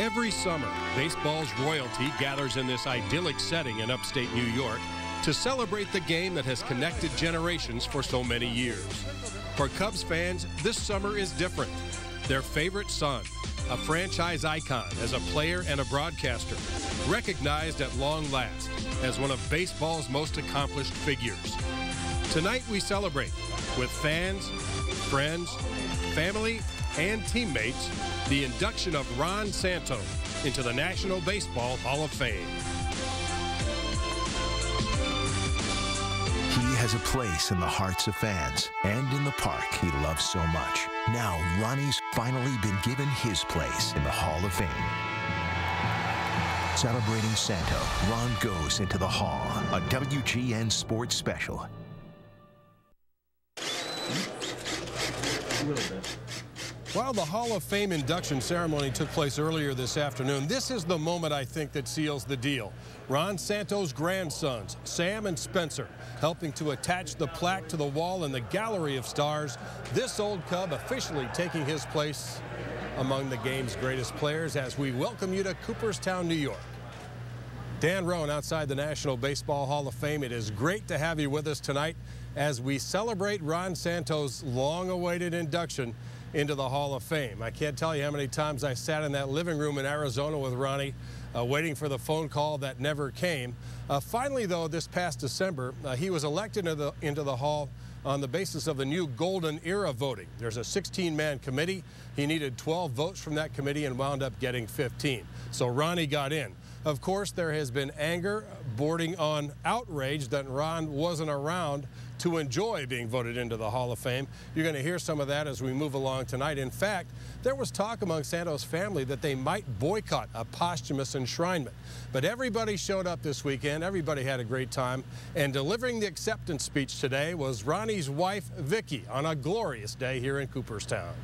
Every summer, baseball's royalty gathers in this idyllic setting in upstate New York to celebrate the game that has connected generations for so many years. For Cubs fans, this summer is different. Their favorite son, a franchise icon as a player and a broadcaster, recognized at long last as one of baseball's most accomplished figures. Tonight we celebrate with fans, friends, family, and teammates the induction of Ron Santo into the National Baseball Hall of Fame. He has a place in the hearts of fans and in the park he loves so much. Now Ronnie's finally been given his place in the Hall of Fame. Celebrating Santo, Ron goes into the Hall, a WGN Sports Special. While the Hall of Fame induction ceremony took place earlier this afternoon, this is the moment I think that seals the deal. Ron Santo's grandsons, Sam and Spencer, helping to attach the plaque to the wall in the gallery of stars. This old Cub officially taking his place among the game's greatest players as we welcome you to Cooperstown, New York. Dan Roan outside the National Baseball Hall of Fame. It is great to have you with us tonight as we celebrate Ron Santo's long-awaited induction into the Hall of Fame. I can't tell you how many times I sat in that living room in Arizona with Ronnie, waiting for the phone call that never came. Finally, though, this past December, he was elected into the Hall on the basis of the new Golden Era voting. There's a 16-man committee. He needed 12 votes from that committee and wound up getting 15. So Ronnie got in. Of course, there has been anger bordering on outrage that Ron wasn't around to enjoy being voted into the Hall of Fame. You're going to hear some of that as we move along tonight. In fact, there was talk among Santo's family that they might boycott a posthumous enshrinement. But everybody showed up this weekend. Everybody had a great time. And delivering the acceptance speech today was Ronnie's wife, Vicki, on a glorious day here in Cooperstown.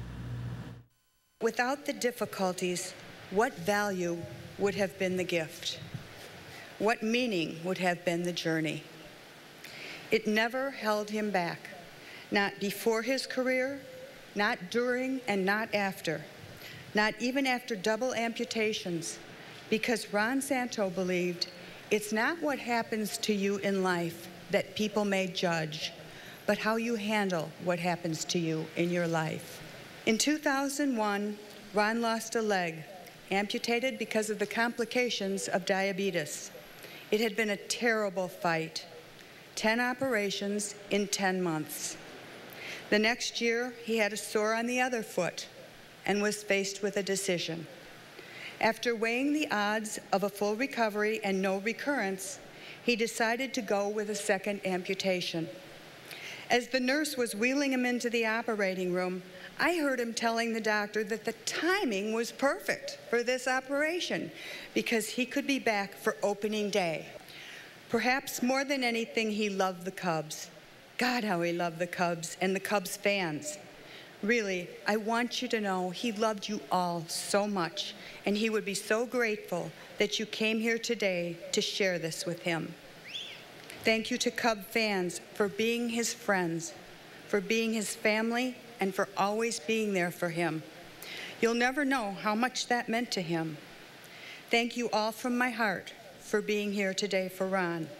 Without the difficulties, what value would have been the gift? What meaning would have been the journey? It never held him back, not before his career, not during and not after, not even after double amputations, because Ron Santo believed it's not what happens to you in life that people may judge, but how you handle what happens to you in your life. In 2001, Ron lost a leg, amputated because of the complications of diabetes. It had been a terrible fight. 10 operations in 10 months. The next year, he had a sore on the other foot and was faced with a decision. After weighing the odds of a full recovery and no recurrence, he decided to go with a second amputation. As the nurse was wheeling him into the operating room, I heard him telling the doctor that the timing was perfect for this operation because he could be back for opening day. Perhaps more than anything, he loved the Cubs. God, how he loved the Cubs and the Cubs fans. Really, I want you to know he loved you all so much, and he would be so grateful that you came here today to share this with him. Thank you to Cub fans for being his friends, for being his family, and for always being there for him. You'll never know how much that meant to him. Thank you all from my heart for being here today for Ron.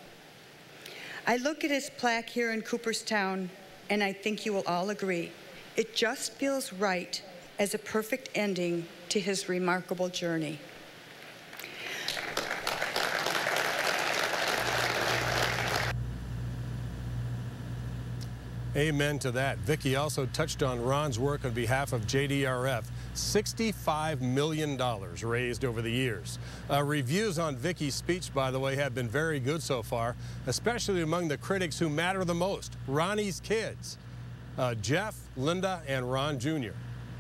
I look at his plaque here in Cooperstown, and I think you will all agree. It just feels right as a perfect ending to his remarkable journey. Amen to that. Vicki also touched on Ron's work on behalf of JDRF. $65 million raised over the years. Reviews on Vicki's speech, by the way, have been very good so far, especially among the critics who matter the most, Ronnie's kids, Jeff, Linda, and Ron Jr.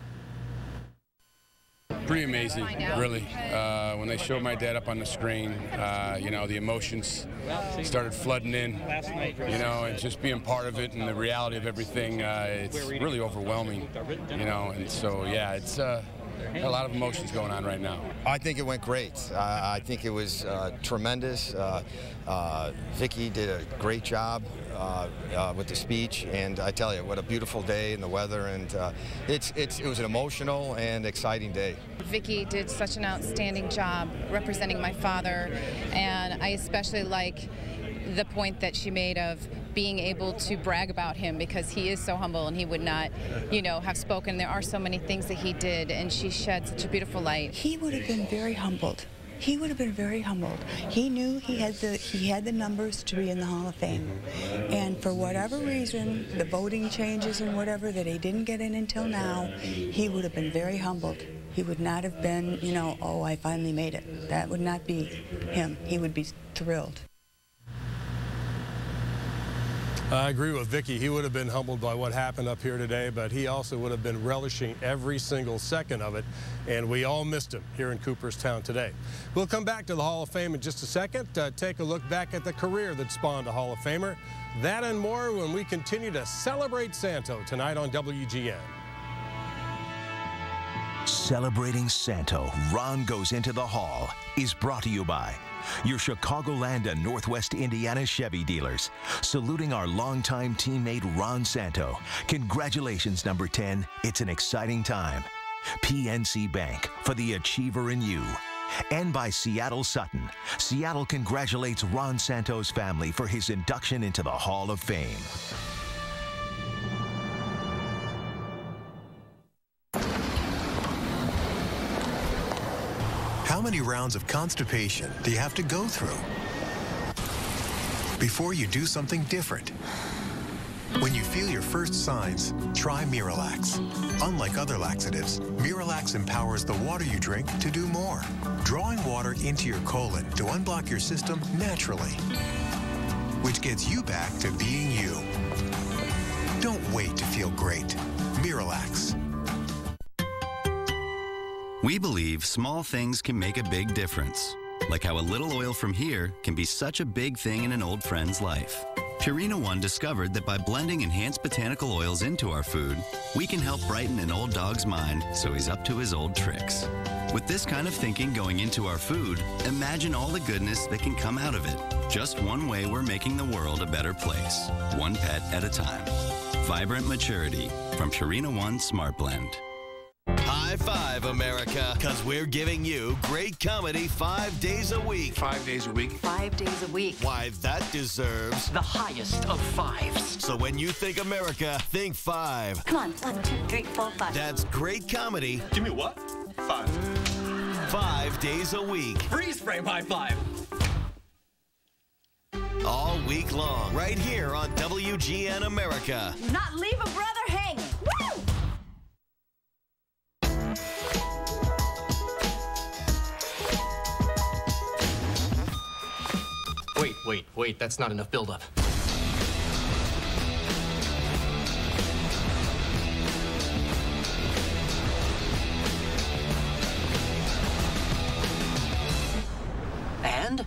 Pretty amazing, really. When they showed my dad up on the screen, you know, the emotions started flooding in, you know, and just being part of it and the reality of everything, it's really overwhelming, you know, and so, yeah, it's a lot of emotions going on right now. I think it went great. I think it was tremendous. Vicki did a great job with the speech, and I tell you, what a beautiful day and the weather, and it was an emotional and exciting day. Vicki did such an outstanding job representing my father, and I especially like the point that she made of being able to brag about him, because he is so humble and he would not, you know, have spoken. There are so many things that he did, and she shed such a beautiful light. He would have been very humbled. He would have been very humbled. He knew he had the numbers to be in the Hall of Fame. And for whatever reason, the voting changes and whatever, that he didn't get in until now, he would have been very humbled. He would not have been, you know, oh, I finally made it. That would not be him. He would be thrilled. I agree with Vicki. He would have been humbled by what happened up here today, but he also would have been relishing every single second of it, and we all missed him here in Cooperstown today. We'll come back to the Hall of Fame in just a second. Take a look back at the career that spawned a Hall of Famer. That and more when we continue to celebrate Santo tonight on WGN. Celebrating Santo, Ron Goes Into the Hall is brought to you by your Chicagoland and Northwest Indiana Chevy dealers. Saluting our longtime teammate Ron Santo. Congratulations, number 10. It's an exciting time. PNC Bank, for the achiever in you. And by Seattle Sutton. Seattle congratulates Ron Santo's family for his induction into the Hall of Fame. How many rounds of constipation do you have to go through before you do something different? When you feel your first signs, try Miralax. Unlike other laxatives, Miralax empowers the water you drink to do more, drawing water into your colon to unblock your system naturally, which gets you back to being you. Don't wait to feel great. Miralax. We believe small things can make a big difference, like how a little oil from here can be such a big thing in an old friend's life. Purina One discovered that by blending enhanced botanical oils into our food, we can help brighten an old dog's mind so he's up to his old tricks. With this kind of thinking going into our food, imagine all the goodness that can come out of it. Just one way we're making the world a better place, one pet at a time. Vibrant maturity from Purina One Smart Blend. High five, America, because we're giving you great comedy 5 days a week. 5 days a week. 5 days a week. Why, that deserves the highest of fives. So when you think America, think 5. Come on, 1, 2, 3, 4, 5. That's great comedy. Give me what? 5. 5 days a week. Freeze frame high five. All week long, right here on WGN America. Not leave a brother hanging. Woo! Wait, that's not enough buildup. And?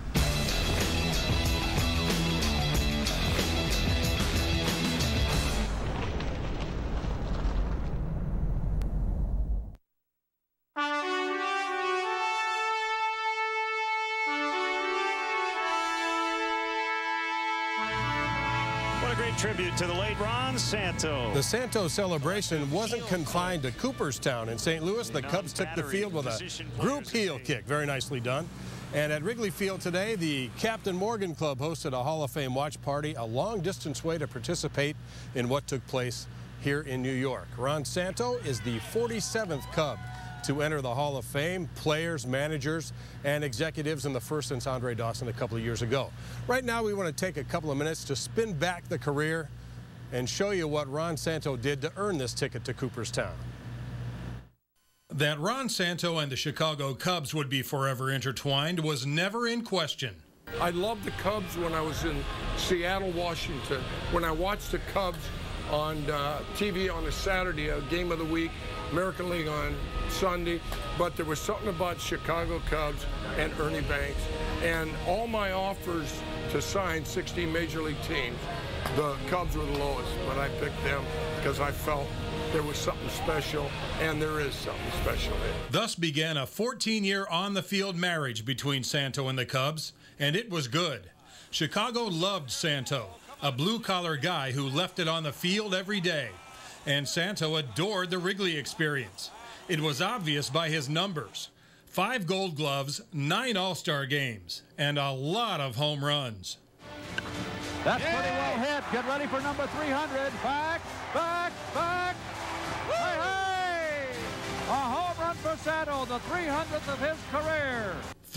What a great tribute to the late Ron Santo. The Santo celebration wasn't confined to Cooperstown in St. Louis. The Cubs took the field with a group heel kick. Very nicely done. And at Wrigley Field today, the Captain Morgan Club hosted a Hall of Fame watch party, a long-distance way to participate in what took place here in New York. Ron Santo is the 47th Cub to enter the Hall of Fame, players, managers, and executives, in the first since Andre Dawson a couple of years ago. Right now, we want to take a couple of minutes to spin back the career and show you what Ron Santo did to earn this ticket to Cooperstown. That Ron Santo and the Chicago Cubs would be forever intertwined was never in question. I loved the Cubs when I was in Seattle, Washington. When I watched the Cubs on TV on a Saturday, a game of the week, American League on Sunday, but there was something about Chicago Cubs and Ernie Banks. And all my offers to sign 16 Major League teams, the Cubs were the lowest, but I picked them because I felt there was something special, and there is something special there. Thus began a 14-year on-the-field marriage between Santo and the Cubs, and it was good. Chicago loved Santo. a blue-collar guy who left it on the field every day. And Santo adored the Wrigley experience. It was obvious by his numbers. 5 Gold Gloves, 9 All-Star games, and a lot of home runs. That's pretty well hit. Get ready for number 300. Back, back, back. Hey, hey! A home run for Santo, the 300th of his career.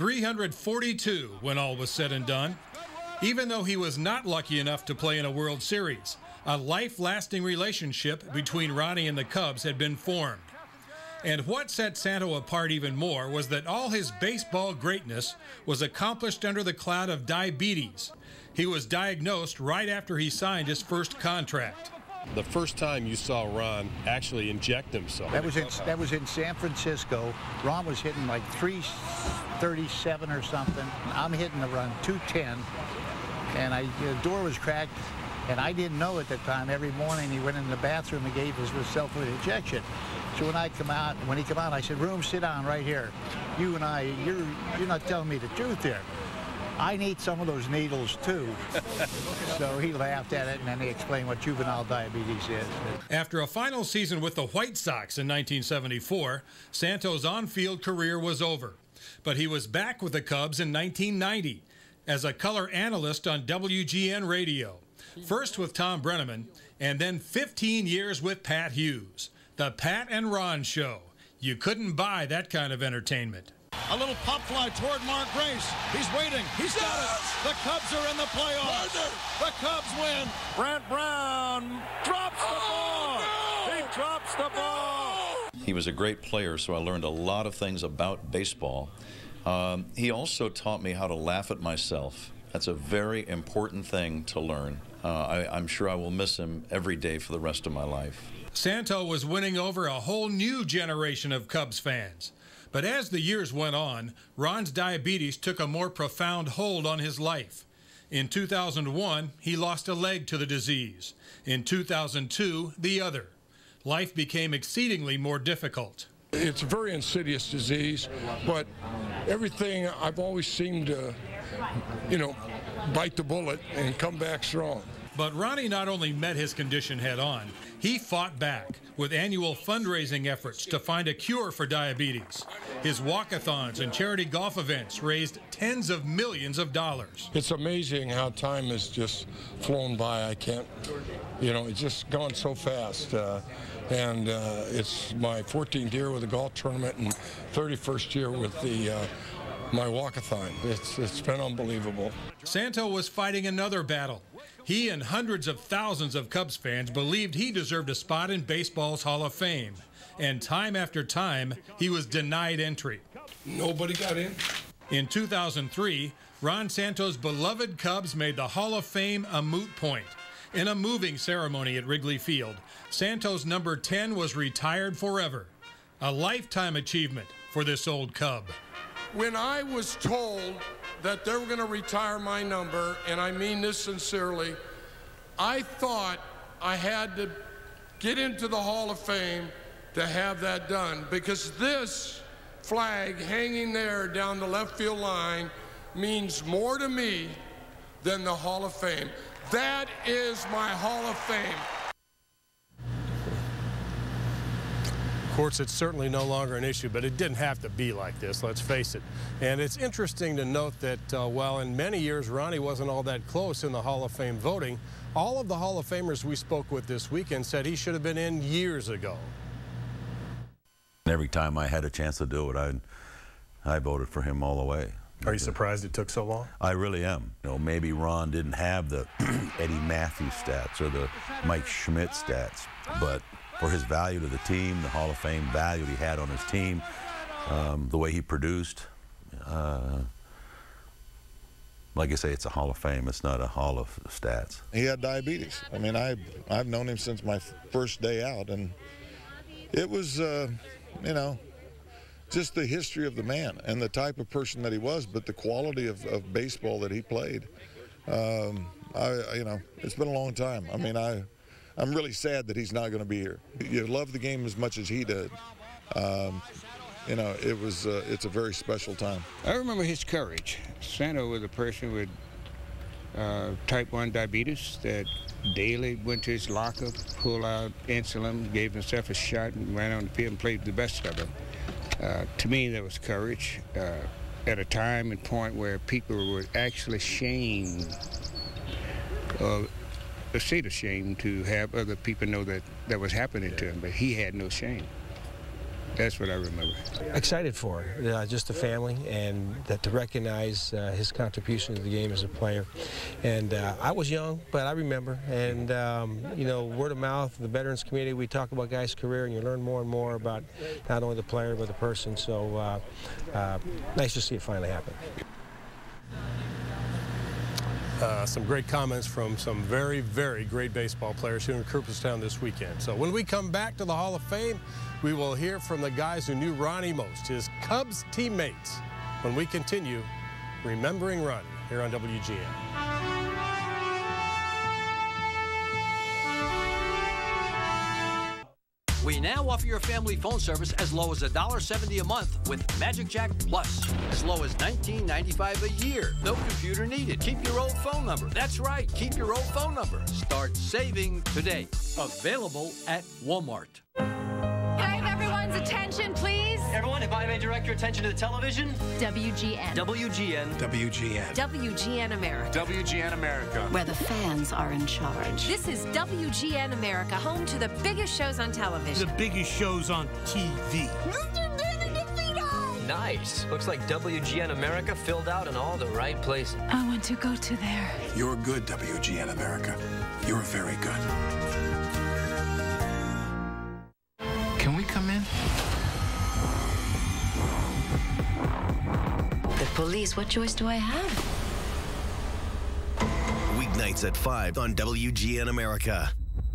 342 when all was said and done. Even though he was not lucky enough to play in a World Series, a life-lasting relationship between Ronnie and the Cubs had been formed. And what set Santo apart even more was that all his baseball greatness was accomplished under the cloud of diabetes. He was diagnosed right after he signed his first contract. The first time you saw Ron actually inject himself. That was in San Francisco. Ron was hitting like 337 or something. I'm hitting around 210, and the door was cracked, and I didn't know at the time. Every morning he went in the bathroom and gave himself an injection. So when he came out, I said, "Room, sit down right here. You and I, you're not telling me the truth here. I need some of those needles too." So he laughed at it, and then he explained what juvenile diabetes is. After a final season with the White Sox in 1974, Santo's on-field career was over. But he was back with the Cubs in 1990 as a color analyst on WGN radio. First with Tom Brenneman, and then 15 years with Pat Hughes. The Pat and Ron Show. You couldn't buy that kind of entertainment. A little pop fly toward Mark Grace. He's waiting. He's got it. The Cubs are in the playoffs. The Cubs win. Brant Brown drops the ball. No! He drops the ball. He was a great player, so I learned a lot of things about baseball. He also taught me how to laugh at myself. That's a very important thing to learn. I'm sure I will miss him every day for the rest of my life. Santo was winning over a whole new generation of Cubs fans. But as the years went on, Ron's diabetes took a more profound hold on his life. In 2001, he lost a leg to the disease. In 2002, the other. Life became exceedingly more difficult. It's a very insidious disease, but everything I've always seemed to, bite the bullet and come back strong. But Ronnie not only met his condition head-on, he fought back with annual fundraising efforts to find a cure for diabetes. His walkathons and charity golf events raised tens of millions of dollars. It's amazing how time has just flown by. I can't, it's just gone so fast. It's my 14th year with the golf tournament and 31st year with my walkathon. It's been unbelievable. Santo was fighting another battle. He and hundreds of thousands of Cubs fans believed he deserved a spot in baseball's Hall of Fame. And time after time, he was denied entry. Nobody got in. In 2003, Ron Santo's beloved Cubs made the Hall of Fame a moot point. In a moving ceremony at Wrigley Field, Santo's number 10 was retired forever. A lifetime achievement for this old Cub. When I was told that they were going to retire my number, and I mean this sincerely, I thought I had to get into the Hall of Fame to have that done, because this flag hanging there down the left field line means more to me than the Hall of Fame. That is my Hall of Fame. Of course, it's certainly no longer an issue, but it didn't have to be like this, let's face it. And it's interesting to note that while in many years Ronnie wasn't all that close in the Hall of Fame voting, all of the Hall of Famers we spoke with this weekend said he should have been in years ago. Every time I had a chance to do it, I voted for him all the way. Are you surprised it took so long? I really am. Maybe Ron didn't have the Eddie Matthews stats or the Mike Schmidt stats, but for his value to the team, the Hall of Fame value he had on his team, the way he produced, like I say, it's a Hall of Fame. It's not a Hall of Stats. He had diabetes. I mean, I've known him since my first day out, and it was, just the history of the man and the type of person that he was, but the quality of baseball that he played. It's been a long time. I mean, I'm really sad that he's not going to be here. You love the game as much as he did. It's a very special time. I remember his courage. Santo was a person who would type 1 diabetes that daily went to his locker, pulled out insulin, gave himself a shot, and ran on the field and played the best of it. To me, that was courage at a time and point where people were actually ashamed, a state of shame, to have other people know that that was happening to him, but he had no shame. That's what I remember. Excited for him, just the family, and that to recognize his contribution to the game as a player. And I was young, but I remember. And you know, word of mouth, the veterans community, we talk about guys' career, and you learn more and more about not only the player but the person. So nice to see it finally happen. Some great comments from some very, very great baseball players here in Cooperstown this weekend. So when we come back to the Hall of Fame, we will hear from the guys who knew Ronnie most, his Cubs teammates, when we continue remembering Ronnie here on WGN. We now offer your family phone service as low as $1.70 a month with Magic Jack Plus. As low as $19.95 a year. No computer needed. Keep your old phone number. That's right, keep your old phone number. Start saving today. Available at Walmart. Can I have everyone's attention, please? Everyone, if I may direct your attention to the television. WGN. WGN. WGN. WGN America. WGN America. Where the fans are in charge. This is WGN America, home to the biggest shows on television. The biggest shows on TV. Nice. Looks like WGN America filled out in all the right places. I want to go to there. You're good, WGN America. You're very good. Can we come in? The police, what choice do I have? Weeknights at 5 on WGN America.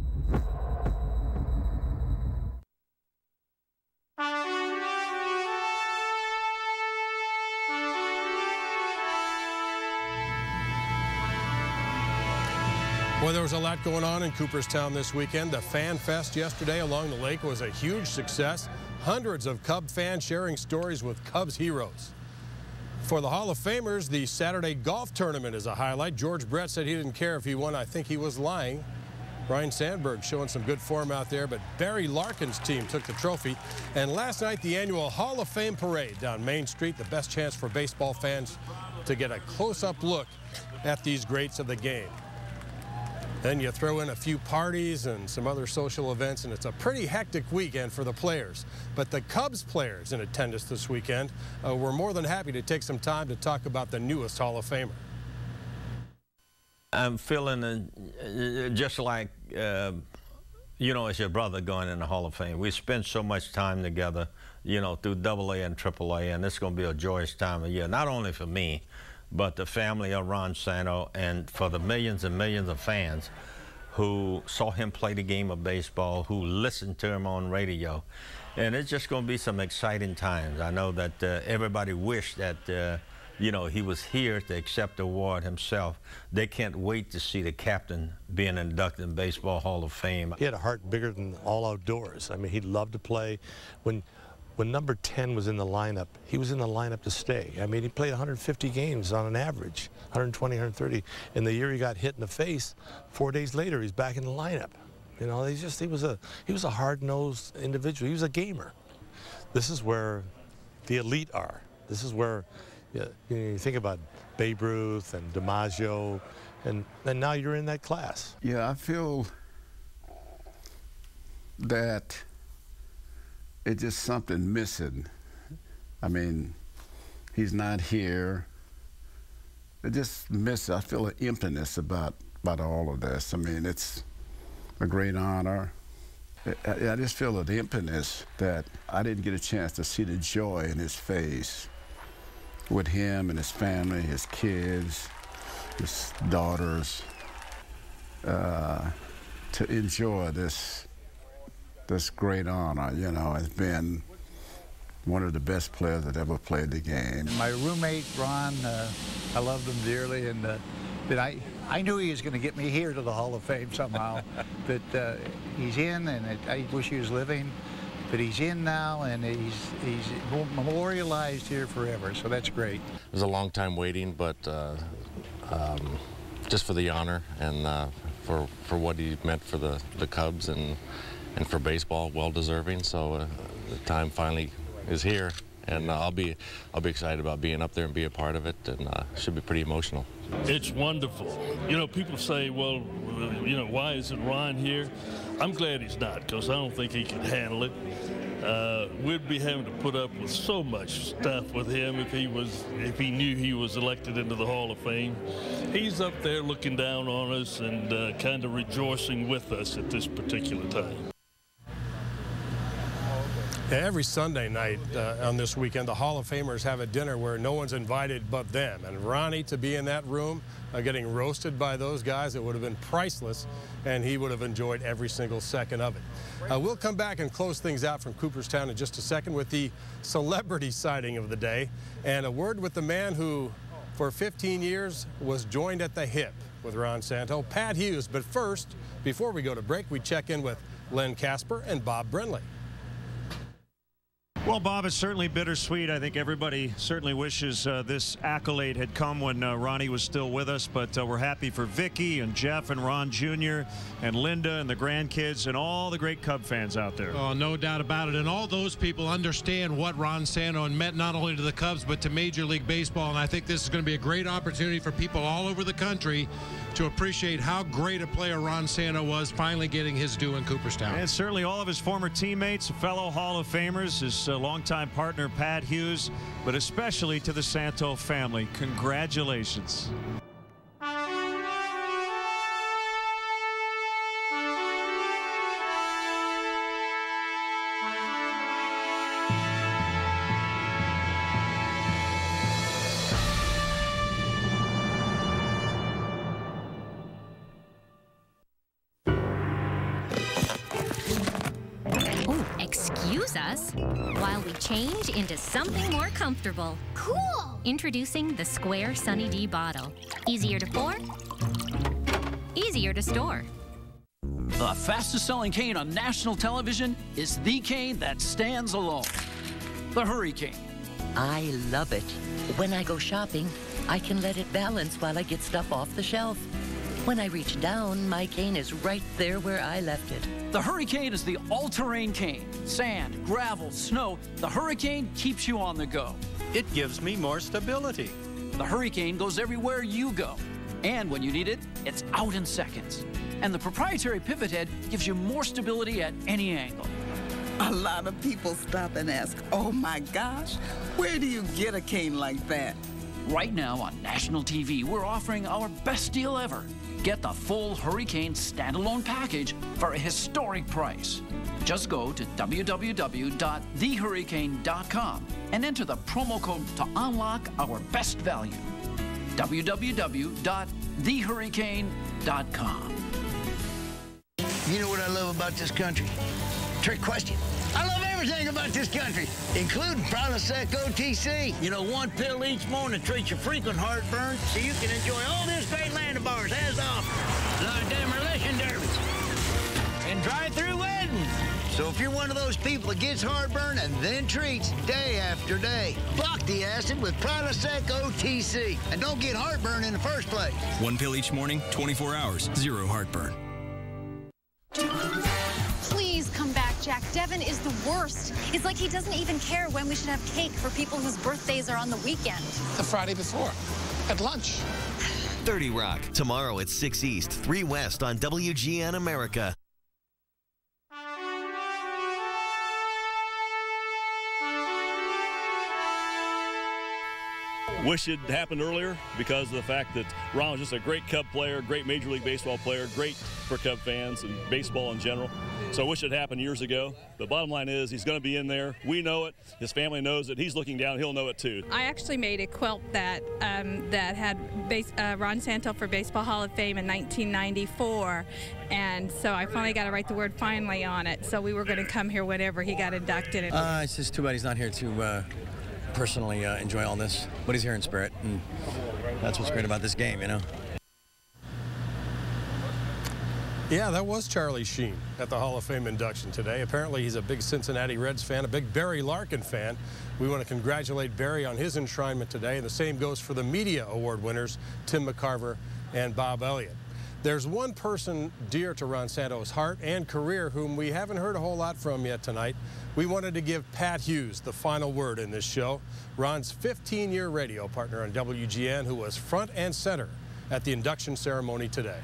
Well, there was a lot going on in Cooperstown this weekend. The Fan Fest yesterday along the lake was a huge success. Hundreds of Cub fans sharing stories with Cubs heroes. For the Hall of Famers, the Saturday golf tournament is a highlight. George Brett said he didn't care if he won. I think he was lying. Ryan Sandberg showing some good form out there, but Barry Larkin's team took the trophy. And last night, the annual Hall of Fame parade down Main Street, the best chance for baseball fans to get a close-up look at these greats of the game. Then you throw in a few parties and some other social events, and it's a pretty hectic weekend for the players. But the Cubs players in attendance this weekend were more than happy to take some time to talk about the newest Hall of Famer. I'm feeling just like, you know, as your brother going in the Hall of Fame. We spend so much time together, you know, through AA and AAA, and it's going to be a joyous time of year, not only for me, but the family of Ron Santo, and for the millions and millions of fans who saw him play the game of baseball, who listened to him on radio. And it's just going to be some exciting times. I know that everybody wished that, you know, he was here to accept the award himself. They can't wait to see the captain being inducted in Baseball Hall of Fame. He had a heart bigger than all outdoors. I mean, he loved to play. When number 10 was in the lineup, he was in the lineup to stay. I mean, he played 150 games on an average, 120, 130. And the year he got hit in the face, 4 days later, he's back in the lineup. You know, he was a hard-nosed individual. He was a gamer. This is where the elite are. This is where you think about Babe Ruth and DiMaggio, and now you're in that class. Yeah, I feel that it's just something missing. I mean, he's not here. It just misses. I feel an emptiness about all of this. I mean, it's a great honor. I just feel an emptiness that I didn't get a chance to see the joy in his face with him and his family, his kids, his daughters, to enjoy this great honor. You know, has been one of the best players that ever played the game. My roommate, Ron, I loved him dearly, and I knew he was going to get me here to the Hall of Fame somehow. But he's in, and I wish he was living. But he's in now, and he's memorialized here forever, so that's great. It was a long time waiting, but just for the honor and for what he meant for the Cubs and for baseball, well deserving. So the time finally is here, and I'll be excited about being up there and be a part of it, and should be pretty emotional. It's wonderful. You know, people say, well, you know, why isn't Ron here? I'm glad he's not, because I don't think he can handle it. We'd be having to put up with so much stuff with him if he knew he was elected into the Hall of Fame. He's up there looking down on us and kind of rejoicing with us at this particular time. Every Sunday night on this weekend, the Hall of Famers have a dinner where no one's invited but them. And Ronnie, to be in that room getting roasted by those guys, it would have been priceless, and he would have enjoyed every single second of it. We'll come back and close things out from Cooperstown in just a second with the celebrity sighting of the day and a word with the man who, for 15 years, was joined at the hip with Ron Santo, Pat Hughes. But first, before we go to break, we check in with Len Casper and Bob Brenly. Well, Bob, it's certainly bittersweet. I think everybody certainly wishes this accolade had come when Ronnie was still with us, but we're happy for Vicky and Jeff and Ron Jr. and Linda and the grandkids and all the great Cub fans out there. Oh, no doubt about it. And all those people understand what Ron Santo meant not only to the Cubs but to Major League Baseball. And I think this is going to be a great opportunity for people all over the country to appreciate how great a player Ron Santo was, finally getting his due in Cooperstown. And certainly all of his former teammates, fellow Hall of Famers, his longtime partner Pat Hughes, but especially to the Santo family. Congratulations. Us while we change into something more comfortable. Cool! Introducing the Square Sunny D bottle. Easier to pour, easier to store. The fastest selling cane on national television is the cane that stands alone. The Hurricane. I love it. When I go shopping, I can let it balance while I get stuff off the shelf. When I reach down, my cane is right there where I left it. The Hurricane is the all-terrain cane. Sand, gravel, snow, the Hurricane keeps you on the go. It gives me more stability. The Hurricane goes everywhere you go. And when you need it, it's out in seconds. And the proprietary pivot head gives you more stability at any angle. A lot of people stop and ask, oh my gosh, where do you get a cane like that? Right now on national TV, we're offering our best deal ever. Get the full Hurricane standalone package for a historic price. Just go to www.thehurricane.com and enter the promo code to unlock our best value. www.thehurricane.com. You know what I love about this country? Trick question. I love everything about this country, including Prilosec OTC. You know, one pill each morning treats your frequent heartburn so you can enjoy all this great land of ours as often. Like demolition derbies and drive-through weddings. So if you're one of those people that gets heartburn and then treats day after day, block the acid with Prilosec OTC and don't get heartburn in the first place. One pill each morning, 24 hours, zero heartburn. Please come back, Jack. Devin is the worst. It's like he doesn't even care when we should have cake for people whose birthdays are on the weekend. The Friday before, at lunch. 30 Rock, tomorrow at 6 East, 3 West on WGN America. Wish it happened earlier because of the fact that Ron was just a great Cub player, great Major League Baseball player, great for Cub fans and baseball in general. So I wish it happened years ago. The bottom line is he's going to be in there. We know it. His family knows it. He's looking down. He'll know it too. I actually made a quilt that that had Ron Santo for Baseball Hall of Fame in 1994. And so I finally got to write the word finally on it. So we were going to come here whenever he got inducted. It's just too bad he's not here to personally enjoy all this, but he's here in spirit, and that's what's great about this game, you know. Yeah, that was Charlie Sheen at the Hall of Fame induction today. Apparently he's a big Cincinnati Reds fan, a big Barry Larkin fan. We want to congratulate Barry on his enshrinement today, and the same goes for the Media Award winners, Tim McCarver and Bob Elliott. There's one person dear to Ron Santo's heart and career whom we haven't heard a whole lot from yet tonight. We wanted to give Pat Hughes the final word in this show, Ron's 15-year radio partner on WGN, who was front and center at the induction ceremony today.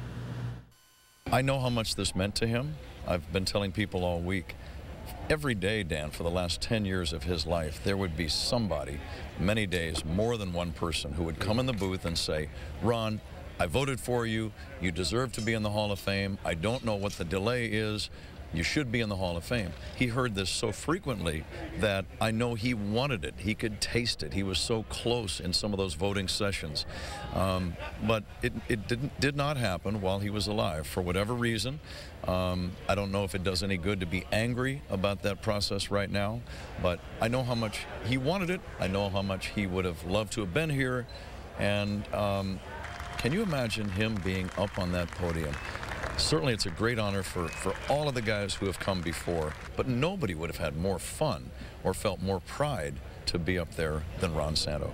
I know how much this meant to him. I've been telling people all week. Every day, Dan, for the last 10 years of his life, there would be somebody, many days, more than one person, who would come in the booth and say, Ron, I voted for you. You deserve to be in the Hall of Fame. I don't know what the delay is. You should be in the Hall of Fame. He heard this so frequently that I know he wanted it. He could taste it. He was so close in some of those voting sessions. But it did not happen while he was alive for whatever reason. I don't know if it does any good to be angry about that process right now, but I know how much he wanted it. I know how much he would have loved to have been here. And can you imagine him being up on that podium? Certainly it's a great honor for all of the guys who have come before, but nobody would have had more fun or felt more pride to be up there than Ron Santo.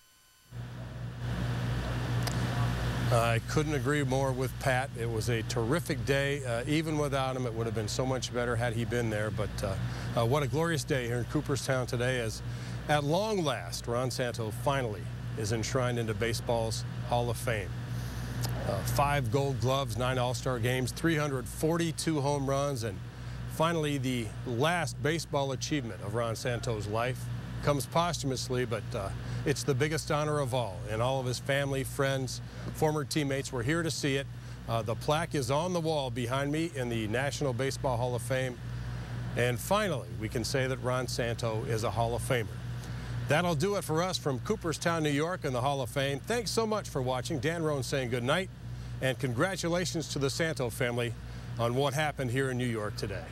I couldn't agree more with Pat. It was a terrific day. Even without him, it would have been so much better had he been there. But what a glorious day here in Cooperstown today, as at long last, Ron Santo finally is enshrined into baseball's Hall of Fame. 5 Gold Gloves, 9 All-Star games, 342 home runs, and finally the last baseball achievement of Ron Santo's life comes posthumously, but it's the biggest honor of all. And all of his family, friends, former teammates were here to see it. The plaque is on the wall behind me in the National Baseball Hall of Fame. And finally, we can say that Ron Santo is a Hall of Famer. That'll do it for us from Cooperstown, New York, in the Hall of Fame. Thanks so much for watching. Dan Roan saying good night, and congratulations to the Santo family on what happened here in New York today.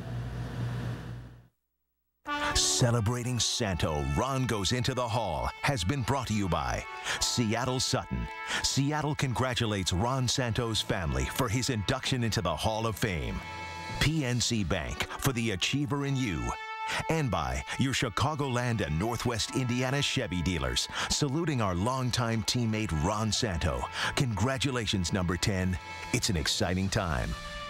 Celebrating Santo, Ron Goes Into the Hall has been brought to you by Seattle Sutton. Seattle congratulates Ron Santo's family for his induction into the Hall of Fame. PNC Bank, for the achiever in you. And by your Chicagoland and Northwest Indiana Chevy dealers, saluting our longtime teammate Ron Santo. Congratulations, number 10. It's an exciting time.